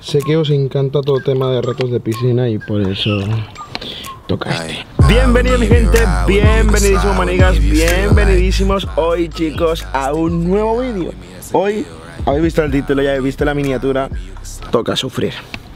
Sé que os encanta todo tema de retos de piscina y por eso toca este. Bienvenidos mi gente, bienvenidísimos manigas, bienvenidísimos hoy chicos a un nuevo vídeo. Hoy, habéis visto el título, ya habéis visto la miniatura, toca sufrir.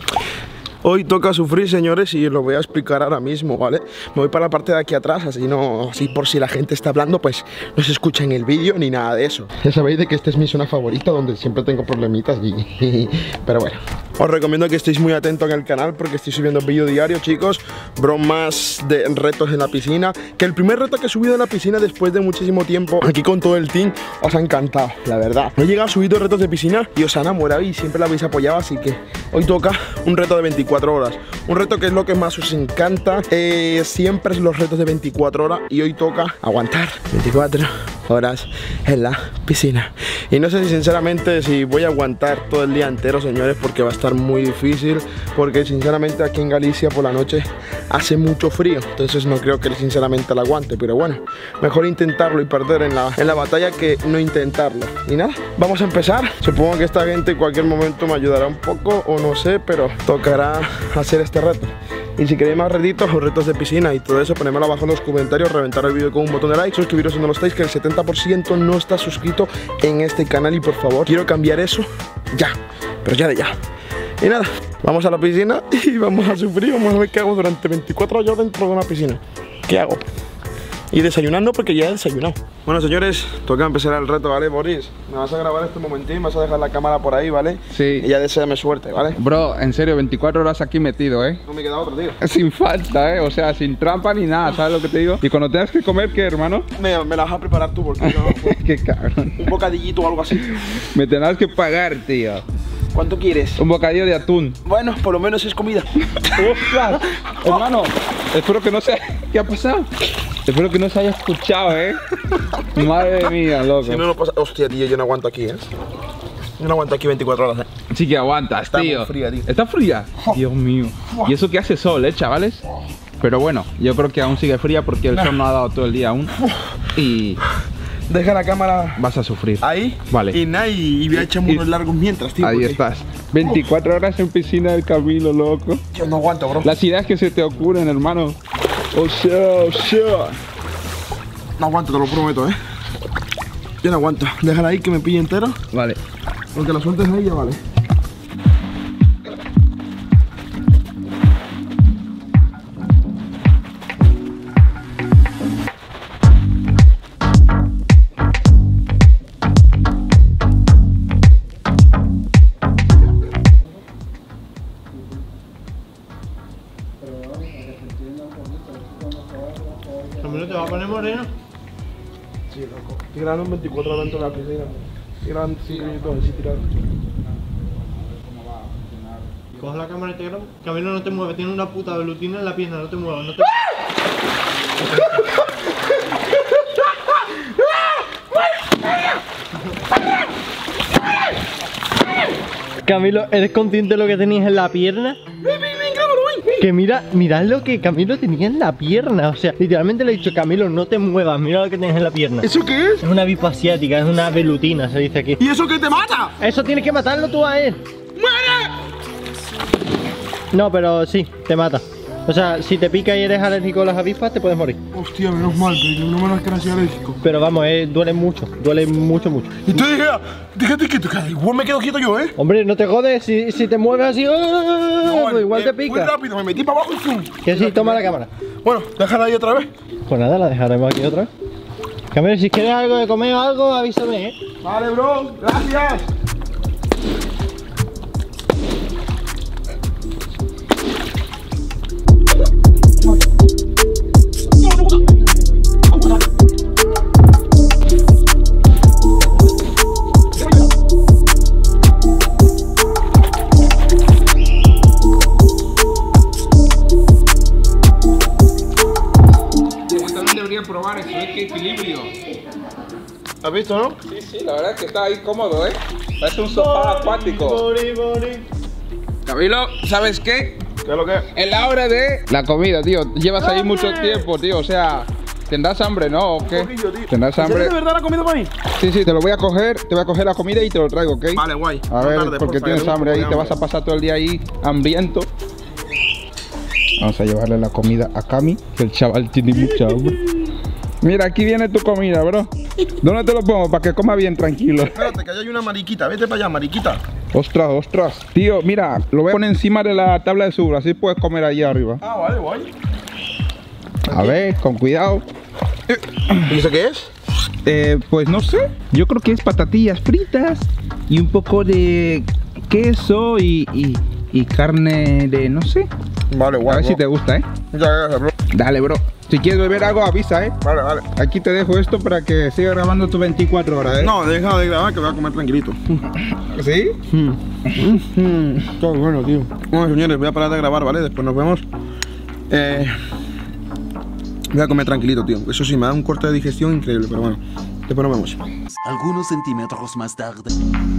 Hoy toca sufrir, señores, y os lo voy a explicar ahora mismo, ¿vale? Me voy para la parte de aquí atrás, así por si la gente está hablando, pues no se escucha en el vídeo ni nada de eso. Ya sabéis de que esta es mi zona favorita, donde siempre tengo problemitas pero bueno. Os recomiendo que estéis muy atentos en el canal porque estoy subiendo vídeo diario, chicos. Bromas de retos en la piscina. Que el primer reto que he subido en la piscina después de muchísimo tiempo, aquí con todo el team, os ha encantado, la verdad. No he llegado a subir dos retos de piscina y os han enamorado y siempre lo habéis apoyado, así que hoy toca un reto de 24 horas. Un reto que es lo que más os encanta. Siempre es los retos de 24 horas y hoy toca aguantar 24 horas en la piscina. Y no sé si sinceramente si voy a aguantar todo el día entero, señores, porque va a estar muy difícil, porque sinceramente aquí en Galicia por la noche hace mucho frío, entonces no creo que sinceramente la aguante, pero bueno, mejor intentarlo y perder en la batalla que no intentarlo. Y nada, vamos a empezar. Supongo que esta gente en cualquier momento me ayudará un poco o no sé, pero tocará hacer este reto. Y si queréis más retitos o retos de piscina y todo eso, ponedmelo abajo en los comentarios, reventar el vídeo con un botón de like, suscribiros si no lo estáis, que el 70% no está suscrito en este canal y por favor, quiero cambiar eso ya, pero ya de ya. Y nada, vamos a la piscina y vamos a sufrir, vamos a ver qué hago durante 24 horas dentro de una piscina. ¿Qué hago? Y desayunando porque ya he desayunado. Bueno, señores, toca empezar el reto, ¿vale, Boris? Me vas a grabar este momentín, vas a dejar la cámara por ahí, ¿vale? Sí. Y ya deséame suerte, ¿vale? Bro, en serio, 24 horas aquí metido, ¿eh? No me queda otro, tío. Sin falta, ¿eh? O sea, sin trampa ni nada, ¿sabes lo que te digo? Y cuando tengas que comer, ¿qué, hermano? Me la vas a preparar tú porque no... Qué cabrón. Un bocadillito o algo así. Me tendrás que pagar, tío. ¿Cuánto quieres? Un bocadillo de atún. Bueno, por lo menos es comida. ¡Ostras! Hermano, espero que no se... ¿Qué ha pasado? Espero que no se haya escuchado, ¿eh? Madre mía, loco. Si no, no pasa... Hostia, tío, yo no aguanto aquí, ¿eh? Yo no aguanto aquí 24 horas, ¿eh? Sí que aguantas, está tío. Muy fría, tío. ¿Está fría? Dios mío. Y eso que hace sol, chavales. Pero bueno, yo creo que aún sigue fría porque el sol no ha dado todo el día aún. Y... deja la cámara. Vas a sufrir. Ahí. Vale. Y nada, y voy a echarme unos largos mientras, tío. Ahí porque... estás. 24 horas en piscina del Camilo, loco. Yo no aguanto, bro. Las ideas que se te ocurren, hermano. O sea. No aguanto, te lo prometo, Yo no aguanto. Déjala ahí que me pille entero. Vale. Porque la sueltes ahí ya vale. ¿Camilo te va a poner moreno? Sí, loco. Estoy grabando en 24 horas dentro de la piscina. Estoy grabando 5 minutos así tirado. Coge la cámara y te grabo. Camilo, no te mueves, tiene una puta velutina en la pierna, no te muevas, no te muevas. Camilo, ¿eres consciente de lo que tenías en la pierna? Que mirad lo que Camilo tenía en la pierna. O sea, literalmente le he dicho, Camilo, no te muevas, mira lo que tienes en la pierna. ¿Eso qué es? Es una vipoasiática, es una velutina, se dice aquí. ¿Y eso qué te mata? Eso tienes que matarlo tú a él. ¡Muere! No, pero sí, te mata. O sea, si te pica y eres alérgico a las avispas, te puedes morir. Hostia, menos mal, pero no menos que no soy alérgico. Pero vamos, duele mucho, mucho. Y tú dígate que igual me quedo quieto yo, ¿eh? Hombre, no te jodes, si te mueves así, pues igual te pica. Muy rápido, me metí para abajo y ¡pum! Que sí, toma la cámara. Bueno, déjala ahí otra vez. Pues nada, la dejaremos aquí otra vez. Camilo, si quieres algo de comer o algo, avísame, Vale, bro, gracias. Probar eso, qué equilibrio. ¿Has visto, no? Sí, la verdad es que está ahí cómodo, Parece un sofá acuático. Camilo, ¿sabes qué? ¿Qué es lo que es? Es la hora de la comida, tío. Llevas ahí mucho tiempo, tío. O sea, ¿Tendrás hambre, no? ¿O qué? Un poquillo, tío. ¿Tendrás ¿En serio hambre? de verdad la comida para mí? Sí, te lo voy a coger. Te voy a coger la comida y te lo traigo, ¿ok? Vale, guay. A No ver, tardes, porque porfa, tienes tengo un hambre ahí, poco te de vas a pasar todo el día ahí hambriento. Vamos a llevarle la comida a Cami, que el chaval tiene mucha hambre. Mira, aquí viene tu comida, bro. ¿Dónde te lo pongo? Para que coma bien tranquilo. Espérate, que hay una mariquita. Vete para allá, mariquita. Ostras. Tío, mira, lo voy a poner encima de la tabla de seguro, así puedes comer allí arriba. Ah, vale, guay. A ver, con cuidado. ¿Y eso qué es? Pues no sé. Yo creo que es patatillas fritas y un poco de queso y carne de no sé. Vale, guay. A ver bro. si te gusta, Ya, bro. Dale, bro. Si quieres beber algo, avisa, Vale. Aquí te dejo esto para que sigas grabando tus 24 horas, No, deja de grabar que voy a comer tranquilito. ¿Sí? Todo bueno, tío. Bueno, señores, voy a parar de grabar, ¿vale? Después nos vemos. Voy a comer tranquilito, tío. Eso sí, me da un corte de digestión increíble, pero bueno. Después nos vemos. Algunos centímetros más tarde.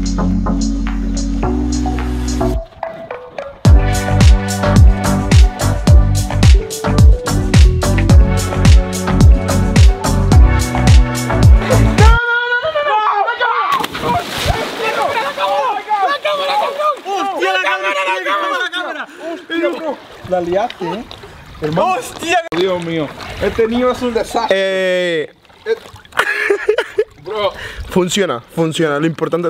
La liaste, hermano. ¡Hostia! Dios mío. Este niño es un desastre. Bro. Funciona. Lo importante,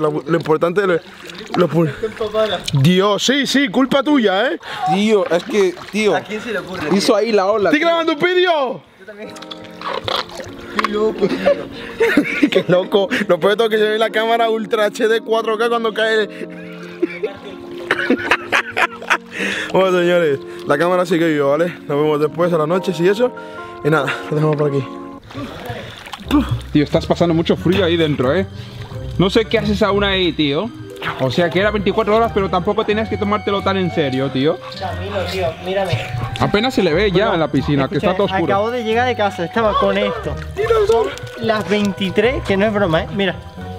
Dios, sí, culpa tuya, Tío, es que, tío. ¿A quién se le ocurre? Hizo ahí la ola. ¡Estoy grabando un vídeo! Yo también. Qué loco, tío. Qué loco. Lo peor es que se ve la cámara Ultra HD 4K cuando cae. Bueno, señores, la cámara sigue viva, ¿vale? Nos vemos después a la noche, y eso. Y nada, lo dejamos por aquí. Tío, estás pasando mucho frío ahí dentro, No sé qué haces aún ahí, tío. O sea, que era 24 horas, pero tampoco tenías que tomártelo tan en serio, tío. Camilo, tío, mírame. Apenas se le ve ya en la piscina, que está todo oscuro. Acabo de llegar de casa, estaba con esto. Son las 23, que no es broma, Mira.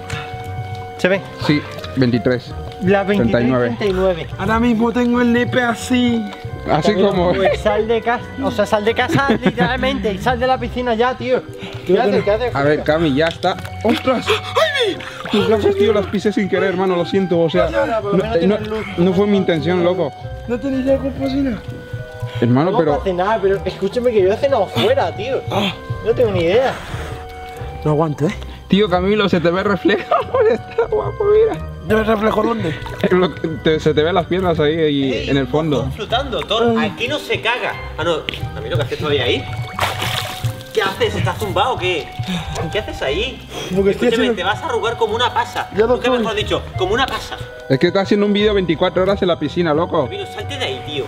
¿Se ve? Sí, 23. Las 23, 39. 39. Ahora mismo tengo el nepe así. Así como... Pues sal de casa, o sea, sal de casa literalmente y sal de la piscina ya, tío. ¿Qué haces? A ver, Cami, ya está. ¡Ostras! Tus gafas, tío, las pisé sin querer, hermano, lo siento, o sea... No fue mi intención, loco. ¿No tenéis algo para cocinar? Hermano, No pero... hace nada, pero escúchame que yo he cenado fuera, tío. No tengo ni idea. No aguanto, Tío, Camilo, se te ve reflejo. Está guapo, mira. ¿Yo reflejo dónde? Se te ven las piernas ahí en el fondo. Flotando, todo. Aquí no se caga. Ah, no. A mí lo que haces todavía ahí. ¿Qué haces? ¿Estás zumbado o qué? ¿Qué haces ahí? Porque estoy Escúchame, haciendo- te vas a arrugar como una pasa. Ya lo Nunca estoy. mejor dicho, como una pasa. Es que está haciendo un vídeo 24 horas en la piscina, loco. Camilo, salte de ahí, tío.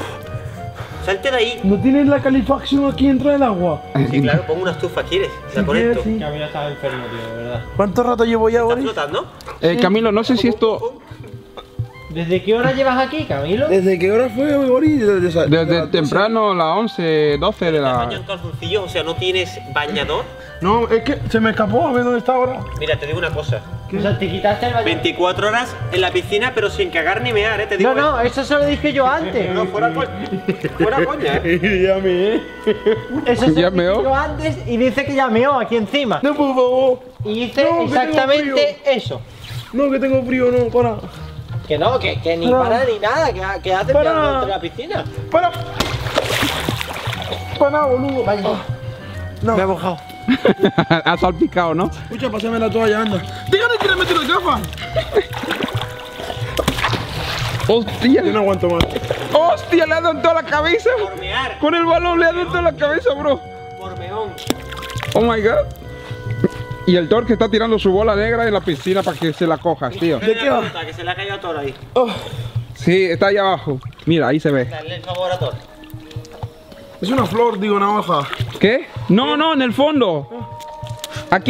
Salte de ahí. ¿No tienes la calefacción aquí dentro del agua? Sí, claro, pongo una estufa, ¿quieres? La conecto. Sí. Camilo estaba enfermo, tío, de verdad. ¿Cuánto rato llevo ya, ¿Estás Boris? flotando? Camilo, no sé si esto... ¿Desde qué hora llevas aquí, Camilo? ¿Desde qué hora fue, Boris? Desde temprano, las 11, 12 de ¿Te la... baño en calzoncillos? O sea, ¿no tienes bañador? No, es que se me escapó, a ver dónde está ahora. Mira, te digo una cosa. O sea, te quitaste el baño. 24 horas en la piscina, pero sin cagar ni mear, Te digo. No, eso se lo dije yo antes. No, fuera coña. Fuera coña, Ya me, Eso se ¿Ya lo dije meó? yo antes y dice que ya meó aquí encima. No, por favor. Y dice No, que tengo exactamente eso. No, que tengo frío, no, para. Que no, que ni No. para ni nada, que hace Para. mirando dentro de la piscina. Para. Para, boludo. Vaya. No. Me he mojado. Ha salpicado, ¿no? Escucha, pásame la toalla, anda. Dígame que le meto las gafas. ¡Hostia! Yo no aguanto más. ¡Hostia! Le ha dado en toda la cabeza. Por mear. Con el balón le ha dado en toda la cabeza, bro. Por meón. Oh my god. Y el Thor que está tirando su bola negra en la piscina para que se la cojas, tío. ¿De qué va? Que se le ha caído a Thor ahí. Oh, Sí, está ahí abajo. Mira, ahí se ve. Dale el favor a Thor. es una flor, digo, una hoja. ¿Qué? No, en el fondo. Aquí.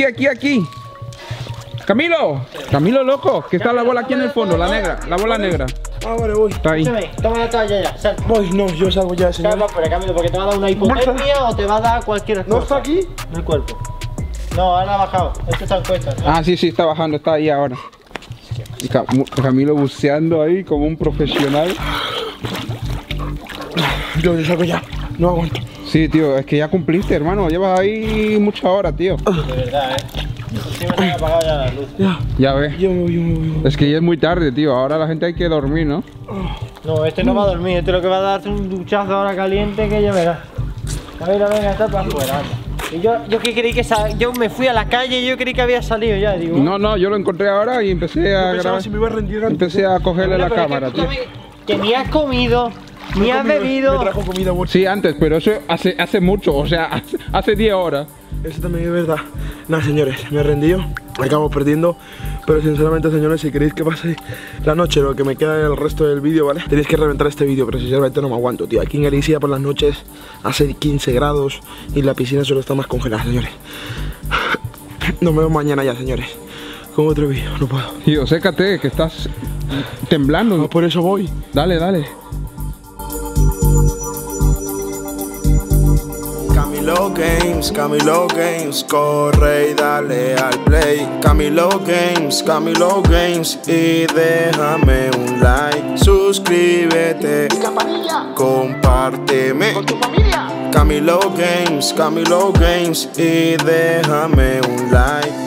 Camilo, loco, que está la bola aquí en el fondo, la negra, la bola negra. Ah, vale, voy. Está ahí. Escúchame, toma la toalla ya, sal. Voy, no, yo salgo ya, Sal señor. más fuera, Camilo, porque te va a dar una hipotermia o te va a dar cualquier cosa. ¿No está aquí? En el cuerpo. No, ahora ha bajado. Esto está en cuesta. ¿no? Ah, sí, está bajando, está ahí ahora. Y Camilo buceando ahí como un profesional. Yo salgo ya. No aguanto. Sí, tío, es que ya cumpliste, hermano. Llevas ahí muchas horas, tío. De verdad, Sí me han apagado ya la luz. Ya ves. Yo. Es que ya es muy tarde, tío. Ahora la gente hay que dormir, ¿no? No, este no va a dormir, este lo que va a darse un duchazo ahora caliente que ya verás. Camilo, venga, está para afuera. Y yo que creí que yo me fui a la calle y yo creí que había salido ya, digo. No, yo lo encontré ahora y empecé a grabar. Si me iba a rendir antes. Empecé a cogerle la Pero es cámara, que, tío. que ni has comido, ni has bebido. Me trajo comida buena. Sí, antes, pero eso hace mucho, o sea, hace 10 horas. Eso también es verdad. Nada, señores, me he rendido. Acabo perdiendo. Pero sinceramente, señores, si queréis que pase la noche, lo que me queda del resto del vídeo, ¿vale? Tenéis que reventar este vídeo, pero sinceramente no me aguanto, tío. Aquí en Galicia por las noches hace 15 grados y la piscina solo está más congelada, señores. Nos vemos mañana ya, señores. Con otro vídeo, no puedo. Tío, sécate, que estás temblando. No, por eso voy. Dale. Camilo Games, corre y dale al play. Camilo Games y déjame un like. Suscríbete y campanilla, compárteme con tu familia. Camilo Games y déjame un like.